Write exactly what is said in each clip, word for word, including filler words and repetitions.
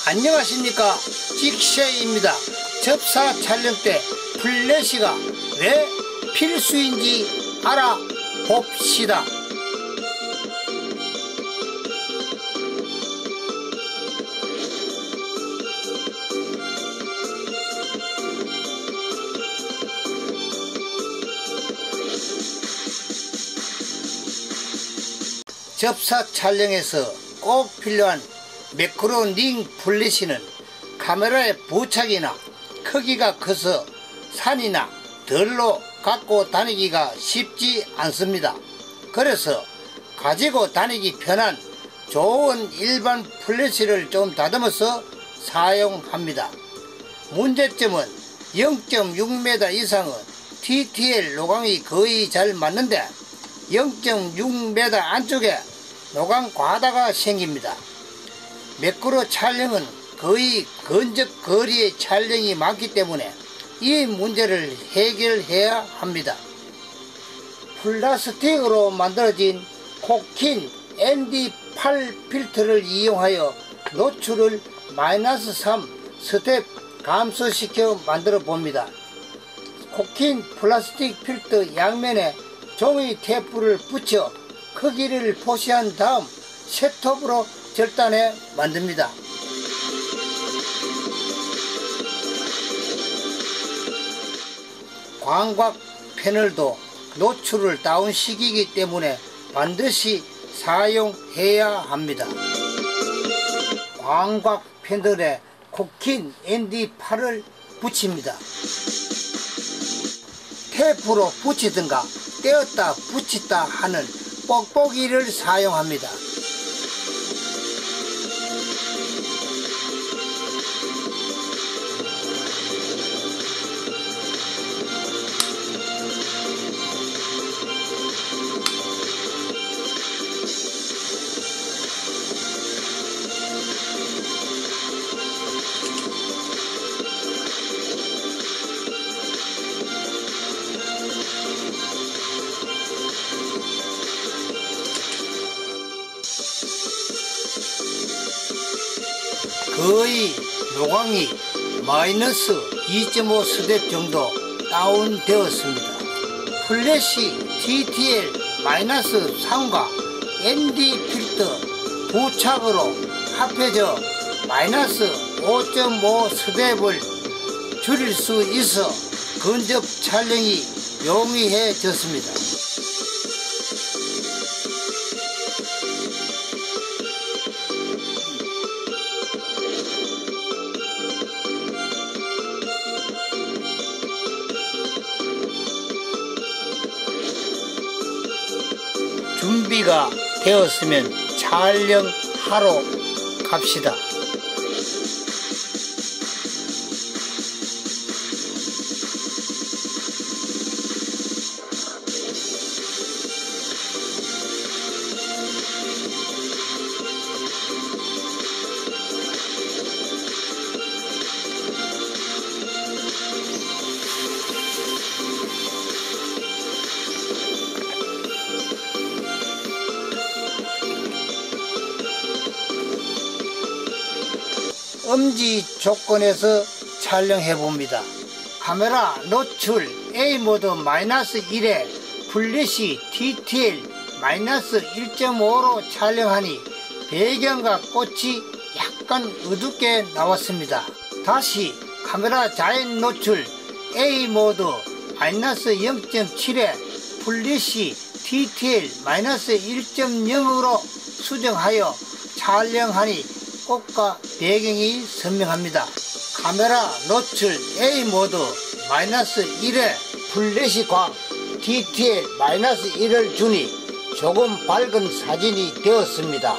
안녕하십니까, 직쉐입니다. 접사 촬영 때 플래시가 왜 필수인지 알아봅시다. 접사 촬영에서 꼭 필요한 매크로 링 플래시는 카메라의 부착이나 크기가 커서 산이나 들로 갖고 다니기가 쉽지 않습니다. 그래서 가지고 다니기 편한 좋은 일반 플래시를 좀 다듬어서 사용합니다. 문제점은 영 점 육 미터 이상은 티티엘 노광이 거의 잘 맞는데 영 점 육 미터 안쪽에 노광 과다가 생깁니다. 매크로 촬영은 거의 근접 거리의 촬영이 많기 때문에 이 문제를 해결해야 합니다. 플라스틱으로 만들어진 코킨 엔디 팔 필터를 이용하여 노출을 마이너스 삼 스텝 감소시켜 만들어 봅니다. 코킨 플라스틱 필터 양면에 종이 테이프를 붙여 크기를 표시한 다음 셋톱으로 절단해 만듭니다. 광각 패널도 노출을 다운시키기 때문에 반드시 사용해야 합니다. 광각 패널에 코킨 엔디 팔을 붙입니다. 테이프로 붙이든가 떼었다 붙였다 하는 뽁뽁이를 사용합니다. 거의 노광이 마이너스 이 점 오 스텝 정도 다운되었습니다. 플래시 티티엘 마이너스 삼과 엔디 필터 부착으로 합해져 마이너스 오 점 오 스텝을 줄일 수 있어 근접 촬영이 용이해졌습니다. 준비가 되었으면 촬영하러 갑시다. 엄지 조건에서 촬영해 봅니다. 카메라 노출 A 모드 마이너스 일에 플래시 티티엘 마이너스 일 점 오로 촬영하니 배경과 꽃이 약간 어둡게 나왔습니다. 다시 카메라 자연 노출 A 모드 마이너스 영 점 칠에 플래시 티티엘 마이너스 일 점 영으로 수정하여 촬영하니 꽃과 배경이 선명합니다. 카메라 노출 A 모드 마이너스 일에 플래시 광 티티엘 마이너스 일을 주니 조금 밝은 사진이 되었습니다.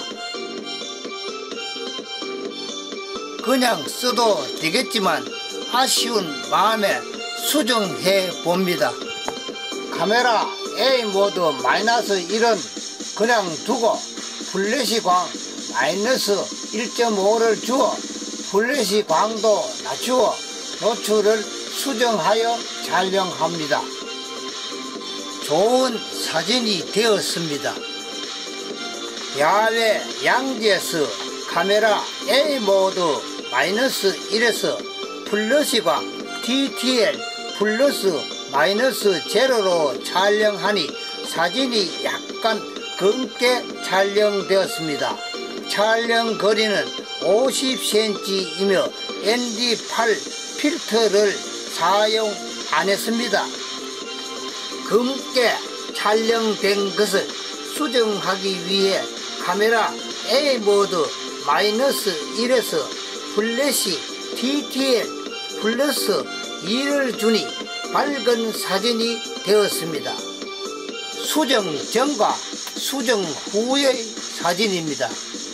그냥 써도 되겠지만 아쉬운 마음에 수정해 봅니다. 카메라 A 모드 마이너스 일은 그냥 두고 플래시 광 마이너스 일 점 오를 주어 플래시 광도 낮추어 노출을 수정하여 촬영합니다. 좋은 사진이 되었습니다. 야외 양지에서 카메라 A 모드 마이너스 일에서 플러스 광 디티엘 플러스 마이너스 제로로 촬영하니 사진이 약간 검게 촬영되었습니다. 촬영 거리는 오십 센티미터이며 엔디 팔 필터를 사용 안 했습니다. 검게 촬영된 것을 수정하기 위해 카메라 A 모드 마이너스 일에서 플래시 디티엘 플러스 이를 주니 밝은 사진이 되었습니다. 수정 전과 수정 후의 사진입니다.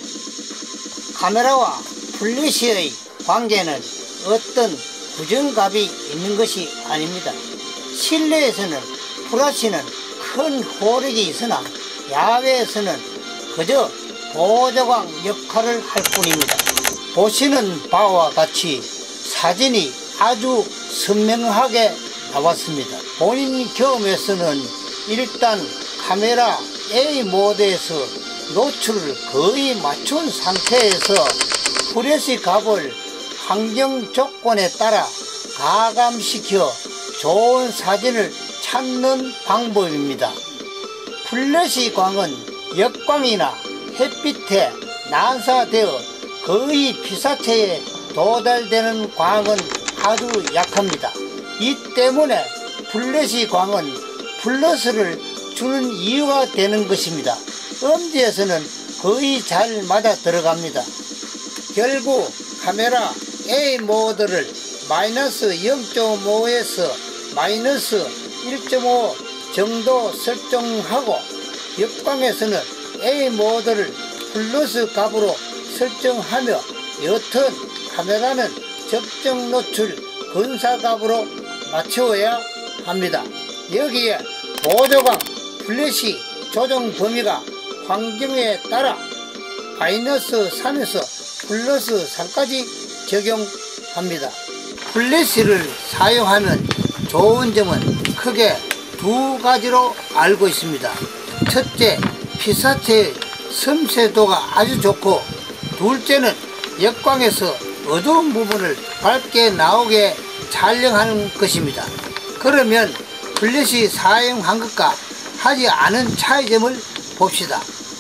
카메라와 플래시의 관계는 어떤 부정값이 있는 것이 아닙니다. 실내에서는 플래시는 큰 효력이 있으나 야외에서는 그저 보조광 역할을 할 뿐입니다. 보시는 바와 같이 사진이 아주 선명하게 나왔습니다. 본인 경험에서는 일단 카메라 A 모드에서 노출을 거의 맞춘 상태에서 플래시 값을 환경 조건에 따라 가감시켜 좋은 사진을 찾는 방법입니다. 플래시 광은 역광이나 햇빛에 난사되어 거의 피사체에 도달되는 광은 아주 약합니다. 이 때문에 플래시 광은 플러스를 주는 이유가 되는 것입니다. 음지에서는 거의 잘 맞아 들어갑니다. 결국 카메라 A 모드를 마이너스 영 점 오에서 마이너스 일 점 오 정도 설정하고 역광에서는 A 모드를 플러스 값으로 설정하며 여튼 카메라는 적정 노출 근사값으로 맞추어야 합니다. 여기에 보조광 플래시 조정 범위가 환경에 따라 마이너스 삼에서 플러스 삼까지 적용합니다. 플래시를 사용하면 좋은 점은 크게 두 가지로 알고 있습니다. 첫째, 피사체의 섬세도가 아주 좋고, 둘째는 역광에서 어두운 부분을 밝게 나오게 촬영하는 것입니다. 그러면 플래시 사용한 것과 하지 않은 차이점을 봅시다.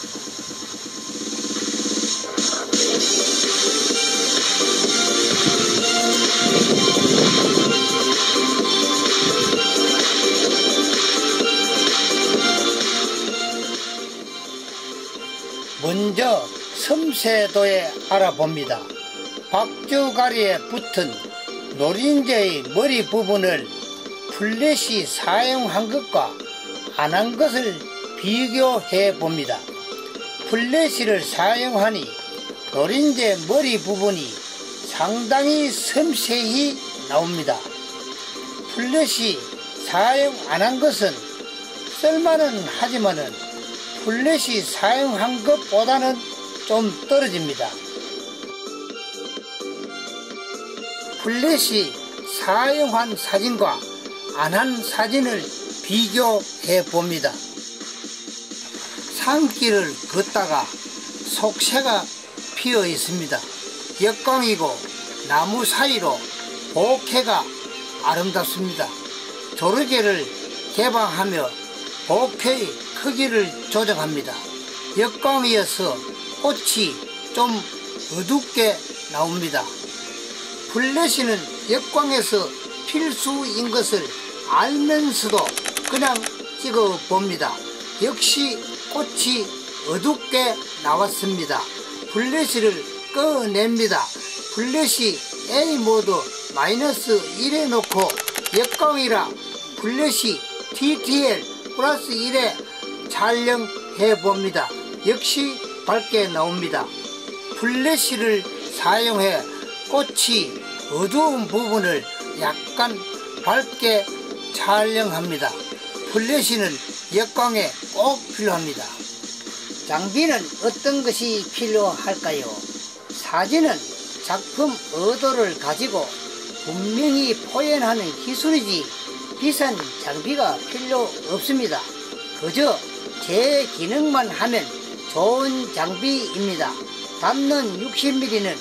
먼저 섬세도에 알아봅니다. 박주가리에 붙은 노린재의 머리 부분을 플래시 사용한 것과 안 한 것을 비교해 봅니다. 플래시를 사용하니 노린재 머리 부분이 상당히 섬세히 나옵니다. 플래시 사용 안 한 것은 쓸만은 하지만은 플래시 사용한 것보다는 좀 떨어집니다. 플래시 사용한 사진과 안 한 사진을 비교해 봅니다. 산길을 걷다가 속새가 피어 있습니다. 역광이고 나무 사이로 bokeh가 아름답습니다. 조르개를 개방하며 bokeh 크기를 조정합니다. 역광이어서 꽃이 좀 어둡게 나옵니다. 플래시는 역광에서 필수인 것을 알면서도 그냥 찍어 봅니다. 역시 꽃이 어둡게 나왔습니다. 플래시를 꺼냅니다. 플래시 A 모드 마이너스 일에 놓고 역광이라 플래시 디티엘 플러스 일에 촬영해 봅니다. 역시 밝게 나옵니다. 플래시를 사용해 꽃이 어두운 부분을 약간 밝게 촬영합니다. 플래시는 역광에 꼭 필요합니다. 장비는 어떤 것이 필요할까요? 사진은 작품 의도를 가지고 분명히 표현하는 기술이지 비싼 장비가 필요 없습니다. 그저 제 기능만 하면 좋은 장비입니다. 담는 육십 밀리미터는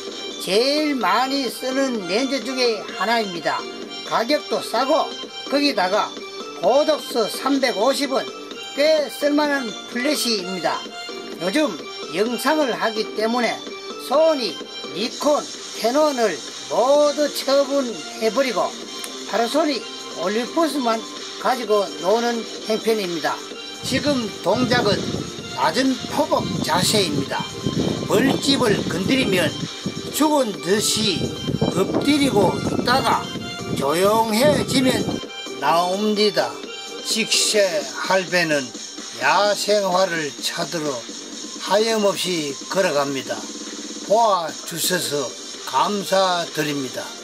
제일 많이 쓰는 렌즈 중에 하나입니다. 가격도 싸고 거기다가 고독수 삼백오십 원, 꽤 쓸만한 플래시입니다. 요즘 영상을 하기 때문에 소니, 니콘, 캐논을 모두 처분해버리고 파나소닉, 올림푸스만 가지고 노는 형편입니다. 지금 동작은 낮은 포복 자세입니다. 벌집을 건드리면 죽은 듯이 엎드리고 있다가 조용해지면 나옵니다. 직세 할배는 야생화를 찾으러 하염없이 걸어갑니다. 보아주셔서 감사드립니다.